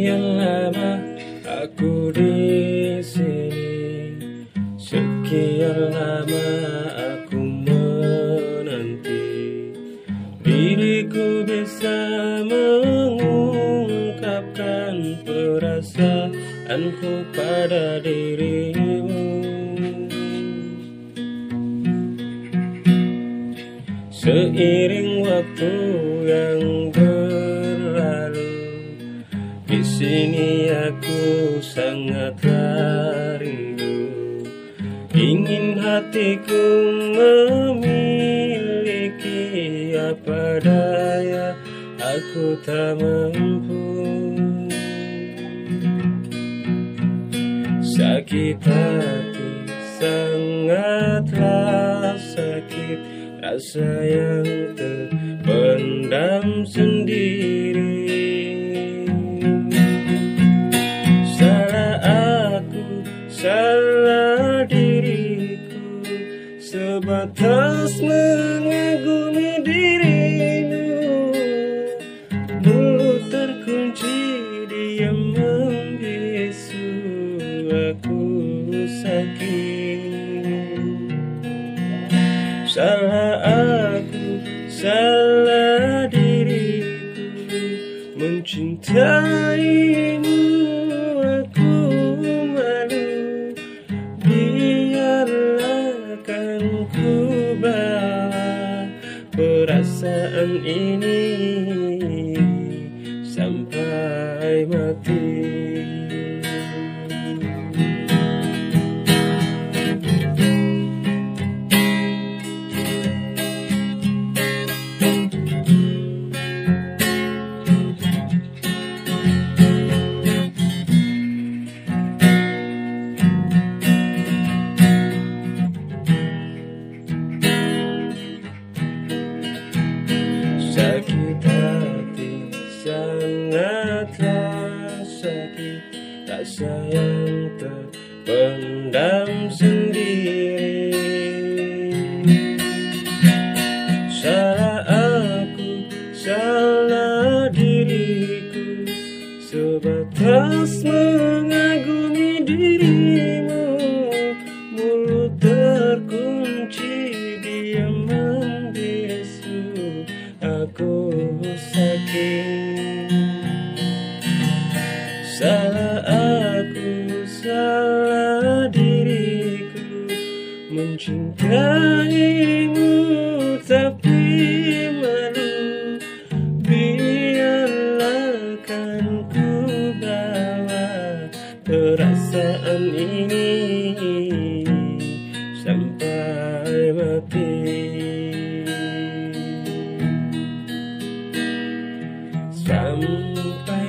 Sekian lama aku di sini, sekian lama aku menanti diriku bisa mengungkapkan perasaanku pada dirimu. Seiring waktu yang berlalu, di sini aku sangatlah rindu. Ingin hatiku memiliki, apa daya aku tak mampu. Sakit hati, sangatlah sakit, rasa yang terpendam sendiri. Salah aku, salah diriku, sebatas mengagumi dirimu. Mulut terkunci, diam membisu, aku sakit. Salah aku, salah diriku, mencintaimu aku malu. Biarlah kan ku bawa perasaan ini sampai mati. Sakit hati, sangatlah sakit, rasa yang terpendam sendiri. Salah aku, salah diriku, sebatas mengagumi dirimu. Mulut terkunci, diam membisu, aku sakit. Salah aku, salah diriku, mencintaimu tapi malu. Biarlah kan ku bawa perasaan ini sampai mati. Sampai